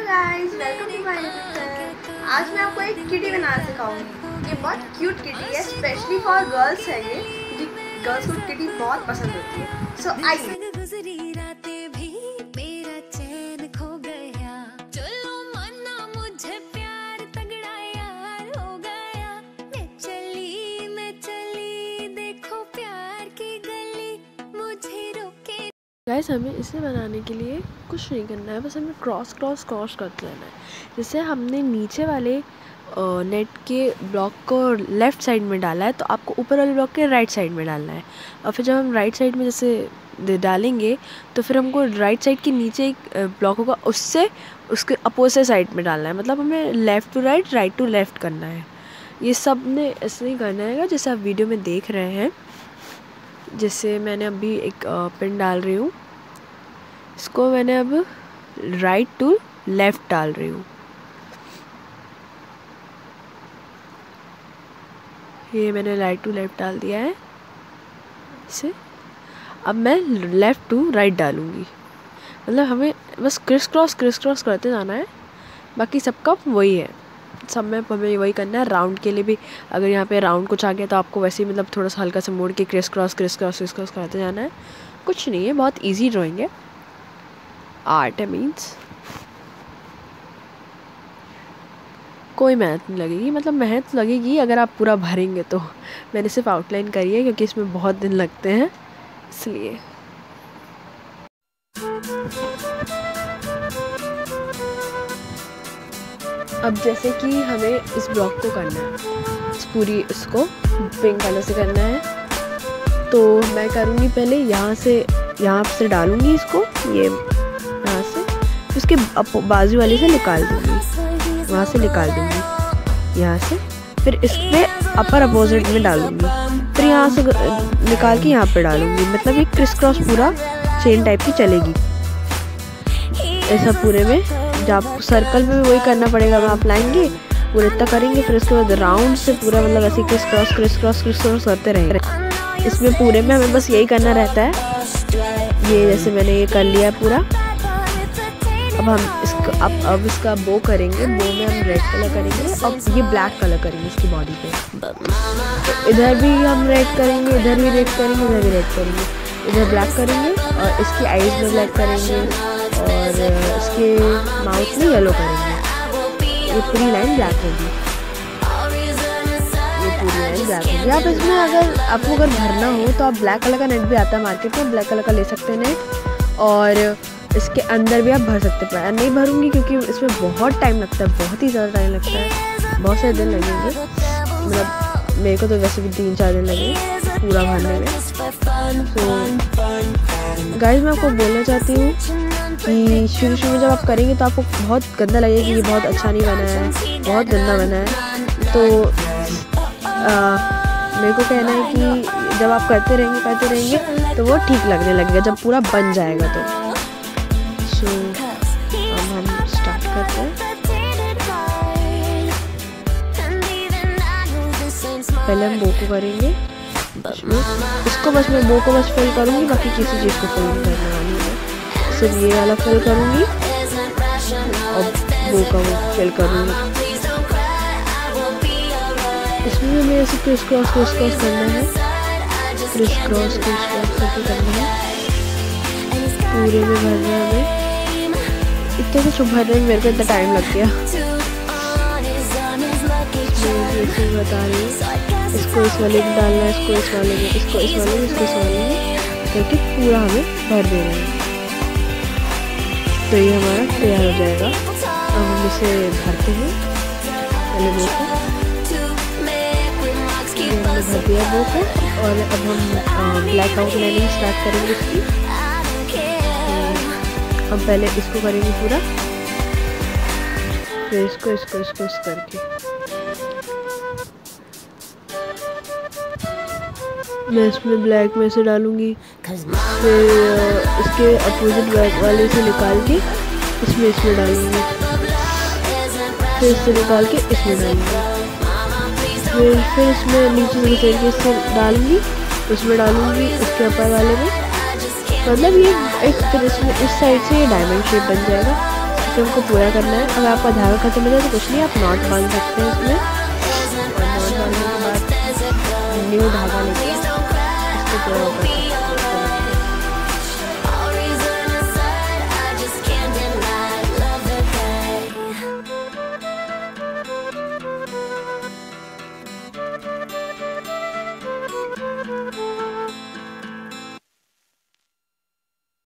Guys, welcome to my YouTube channel. आज मैं आपको एक किटी बनाना सिखाऊंगी। ये बहुत क्यूट किटी है, स्पेशली फॉर गर्ल्स है ये, क्योंकि गर्ल्स को किटी बहुत पसंद होती है। सो आइए। गाइस, हमें इसे बनाने के लिए कुछ नहीं करना है, बस हमें क्रॉस करते रहना है। जैसे हमने नीचे वाले नेट के ब्लॉक को लेफ़्ट साइड में डाला है, तो आपको ऊपर वाले ब्लॉक के राइट साइड में डालना है। और फिर जब हम राइट साइड में जैसे डालेंगे तो फिर हमको राइट साइड के नीचे एक ब्लॉक होगा, उससे उसके अपोजिट साइड में डालना है। मतलब हमें left to right, right to left करना है। ये सब ने ऐसे ही करना है जैसे आप वीडियो में देख रहे हैं। जैसे मैंने अभी एक पिन डाल रही हूँ, इसको मैंने अब राइट टू लेफ़्ट डाल रही हूँ। ये मैंने राइट टू लेफ़्ट डाल दिया है इसे। अब मैं लेफ़्ट टू राइट डालूँगी। मतलब हमें बस क्रिस क्रॉस करते जाना है, बाकी सबका वही है। सब में हमें वही करना है। राउंड के लिए भी अगर यहाँ पे राउंड कुछ आ गया तो आपको वैसे ही मतलब थोड़ा सा हल्का सा मोड़ के क्रिस क्रॉस करते जाना है। कुछ नहीं है, बहुत इजी ड्राइंग है, आर्ट है, मीन्स कोई मेहनत नहीं लगेगी। मतलब मेहनत लगेगी अगर आप पूरा भरेंगे तो। मैंने सिर्फ आउटलाइन करी है क्योंकि इसमें बहुत दिन लगते हैं, इसलिए। अब जैसे कि हमें इस ब्लॉक को करना है, पूरी इसको पिंक कलर से करना है, तो मैं करूँगी पहले यहाँ से डालूँगी इसको, ये यहाँ से, उसके बाजू वाले से निकाल दूँगी, वहाँ से निकाल दूँगी यहाँ से, फिर इसके अपर अपोजिट में डालूँगी, फिर यहाँ से निकाल के यहाँ पे डालूँगी। मतलब ये क्रिस क्रॉस पूरा चेन टाइप की चलेगी ऐसा पूरे में। जब आप सर्कल में भी वही करना पड़ेगा, आप लाएंगे पूरे इतना करेंगे, फिर उसके बाद राउंड से पूरा मतलब ऐसे क्रिस क्रॉस करते रहेंगे। इसमें पूरे में हमें बस यही करना रहता है। ये जैसे मैंने ये कर लिया पूरा। अब हम इसका अब इसका बो करेंगे। बो में हम रेड कलर करेंगे और ये ब्लैक कलर करेंगे इसकी बॉडी पे। तो इधर भी हम रेड करेंगे, इधर भी रेड करेंगे, इधर भी रेड करेंगे, इधर ब्लैक करेंगे और इसकी आईज में ब्लैक करेंगे और इसके माउथ में येलो करेंगे। ये पूरी लाइन ब्लैक होगी, ये पूरी लाइन ब्लैक होगी। आप इसमें आपको अगर भरना हो तो आप ब्लैक कलर का नेट भी आता है मार्केट में, ब्लैक कलर का ले सकते हैं नेट, और इसके अंदर भी आप भर सकते हैं। मैं नहीं भरूंगी क्योंकि इसमें बहुत टाइम लगता है, बहुत ही ज़्यादा टाइम लगता है, बहुत सारे दिन लगेंगे। मतलब मेरे को तो वैसे भी 3-4 दिन लगे पूरा भरने में। तो गाइस, मैं आपको बोलना चाहती हूँ कि शुरू में जब आप करेंगे तो आपको बहुत गंदा लगेगा कि ये बहुत अच्छा नहीं बना है, बहुत गंदा बना है। तो मेरे को कहना है कि जब आप करते रहेंगे तो वो ठीक लगने लगेगा जब पूरा बन जाएगा तो। सो अब हम स्टार्ट करते हैं। पहले हम बो को करेंगे, इसको बस मैं बो को बस फिल करूँगी, बाकी किसी चीज़ को फिल नहीं करने वाली है। सिर्फ ये वाला फिल करूँगी और बो का वो फिल करूँगी। इसमें भी हमें ऐसे क्रिस क्रॉस करना है, क्रिस क्रॉस करके करना है। पूरे में भरना है हमें। इतने कुछ भरने में मेरे को इतना टाइम लग गया। जैसे बता रही हूँ, इसको इस वाले में डालना है, इसको इस वाले में, इसको इस वाले में, इसको इस वाले में करके पूरा हमें भर देना है। तो ये हमारा तैयार हो जाएगा। अब हम इसे भरते हैं। पहले बो को हमने भर दिया बो को, और अब हम ब्लैक आउटलाइनिंग स्टार्ट करेंगे इसकी। हम पहले इसको करेंगे पूरा, फिर इसको इस करके मैं इसमें ब्लैक में से डालूंगी, फिर इसके अपोजिट ब्लैक वाले से निकाल के इसमें डालूंगी, फिर इससे निकाल के इसमें डालूंगी, फिर इसमें नीचे से इससे डालूंगी, उसमें डालूंगी इसके ऊपर वाले में। मतलब ये एक फिर इसमें इस साइड से ये डायमंड शेप बन जाएगा। से हमको पूरा करना है। अगर आपका आधार कार्ड खत्म हो जाए तो कुछ नहीं, आप नॉट बांध सकते हैं इसमें।